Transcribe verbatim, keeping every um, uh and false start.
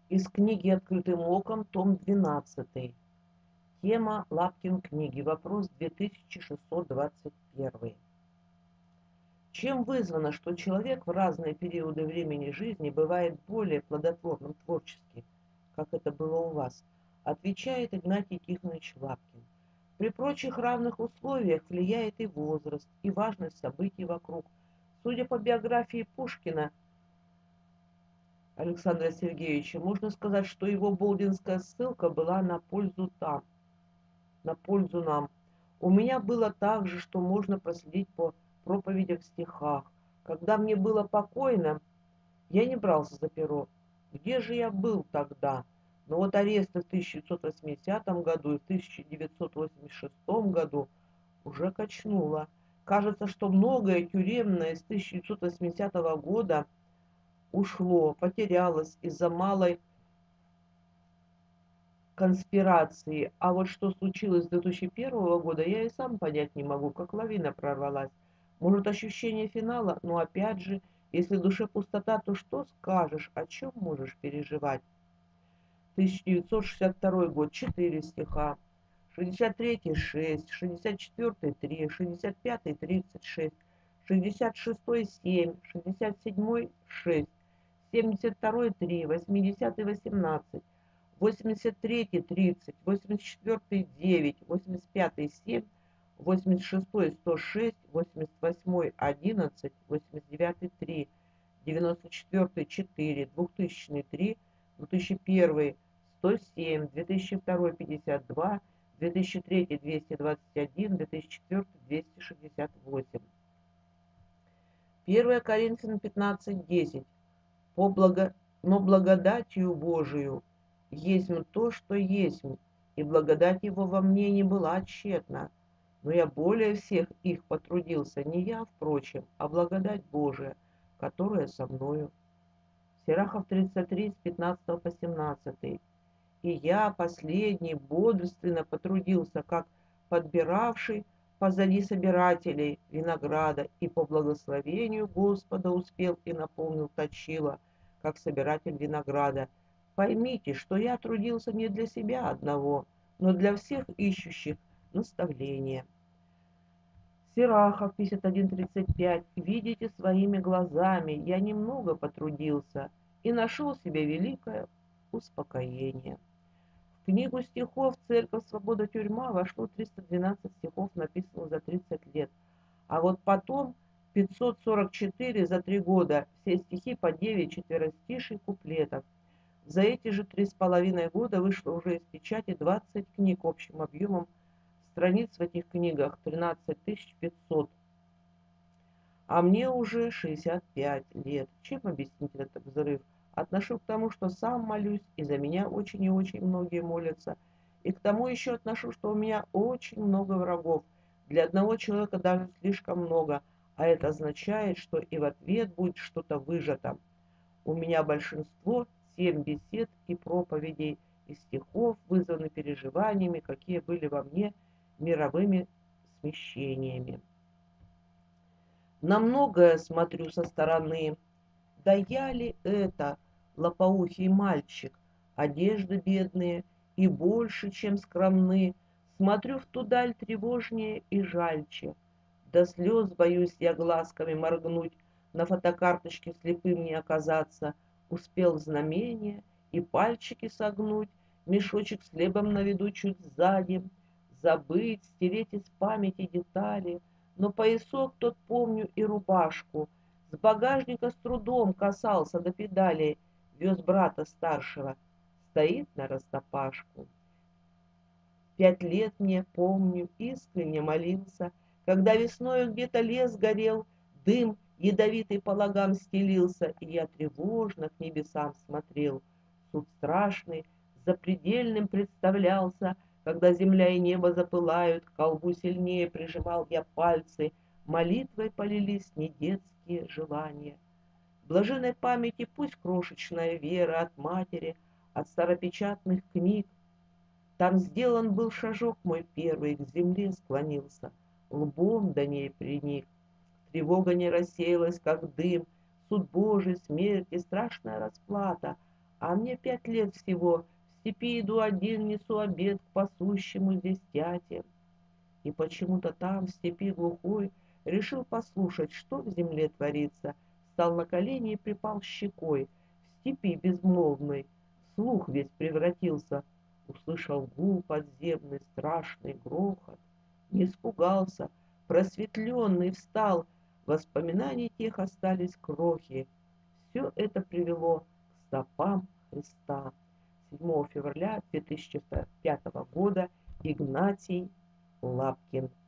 Из книги «Открытым оком», том двенадцатый. Тема Лапкин книги. Вопрос две тысячи шестьсот двадцать один. Чем вызвано, что человек в разные периоды времени жизни бывает более плодотворным творчески, как это было у вас, отвечает Игнатий Тихонович Лапкин. При прочих равных условиях влияет и возраст, и важность событий вокруг. Судя по биографии Пушкина Александра Сергеевича, можно сказать, что его болдинская ссылка была на пользу там, на пользу нам. У меня было так же, что можно проследить по проповедям в стихах. Когда мне было покойно, я не брался за перо. Где же я был тогда? Но вот аресты в тысяча девятьсот восьмидесятом году и в тысяча девятьсот восемьдесят шестом году уже качнуло. Кажется, что многое тюремное с тысяча девятьсот восьмидесятого года ушло, потерялось из-за малой конспирации. А вот что случилось с две тысячи первого года, я и сам понять не могу, как лавина прорвалась. Может, ощущение финала, но опять же, если в душе пустота, то что скажешь, о чем можешь переживать? тысяча девятьсот шестьдесят второй год, четыре стиха, шестьдесят третий шесть, шестьдесят четвертый три, шестьдесят пятый тридцать шесть, шестьдесят шестой семь, шестьдесят седьмой шесть, семьдесят второй три, восьмидесятый восемнадцать, восемьдесят третий тридцать, восемьдесят четвертый девять, восемьдесят пятый семь, восемьдесят шестой сто шесть, восемьдесят восьмой одиннадцать, восемьдесят девятый три, девяносто четвертый четыре, двухтысячный три, две тысячи первый сто семь, две тысячи второй пятьдесят два, две тысячи третий двести двадцать один, две тысячи четвертый двести шестьдесят восемь. первое Коринфянам пятнадцать десять. По благо... Но благодатью Божию есть то, что есть, и благодать его во мне не была тщетна. Но я более всех их потрудился, не я, впрочем, а благодать Божия, которая со мною. Сирахов тридцать три, с пятнадцатого по семнадцатый. И я, последний, бодрственно потрудился, как подбиравший позади собирателей винограда, и по благословению Господа успел и наполнил точило, как собиратель винограда. Поймите, что я трудился не для себя одного, но для всех ищущих наставления. Сирахов пятьдесят один тридцать пять. Видите своими глазами, я немного потрудился и нашел себе великое успокоение. В книгу стихов «Церковь, свобода, тюрьма» вошло триста двенадцать стихов, написанных за тридцать лет. А вот потом пятьсот сорок четыре за три года, все стихи по девять четверостишей куплетов. За эти же три с половиной года вышло уже из печати двадцать книг общим объемом страниц в этих книгах тринадцать тысяч пятьсот. А мне уже шестьдесят пять лет. Чем объяснить этот взрыв? Отношу к тому, что сам молюсь, и за меня очень и очень многие молятся. И к тому еще отношу, что у меня очень много врагов. Для одного человека даже слишком много, а это означает, что и в ответ будет что-то выжато. У меня большинство семь бесед и проповедей, и стихов вызваны переживаниями, какие были во мне мировыми смещениями. На многое смотрю со стороны. Да я ли это, лопоухий мальчик, одежды бедные и больше, чем скромны, смотрю в ту даль тревожнее и жальче. До слез боюсь я глазками моргнуть, на фотокарточке слепым не оказаться, успел в знамение и пальчики согнуть, мешочек с хлебом на виду чуть сзади, забыть, стереть из памяти детали, но поясок тот помню и рубашку. С багажника с трудом касался до педалей, вез брата старшего, стоит на растопашку. Пять лет мне, помню, искренне молился, когда весною где-то лес горел, дым ядовитый по лагам стелился, и я тревожно к небесам смотрел. Суд страшный, запредельным представлялся, когда земля и небо запылают, к колбу сильнее прижимал я пальцы, молитвой полились недетские желания. В блаженной памяти пусть крошечная вера от матери, от старопечатных книг. Там сделан был шажок мой первый, к земле склонился, лбом до ней приник. Тревога не рассеялась, как дым, суд Божий, смерть и страшная расплата. А мне пять лет всего, в степи иду один, несу обед к пасущему здесь дяде. И почему-то там, в степи глухой, решил послушать, что в земле творится, встал на колени и припал щекой. В степи безмолвной слух весь превратился, услышал гул подземный, страшный грохот. Не испугался, просветленный встал, воспоминаний тех остались крохи. Все это привело к стопам Христа. седьмого февраля две тысячи пятого года Игнатий Лапкин.